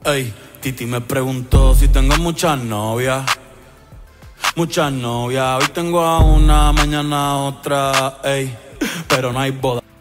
Ey, Titi me preguntó si tengo muchas novias. Muchas novias, hoy tengo a una, mañana a otra, ey, pero no hay boda.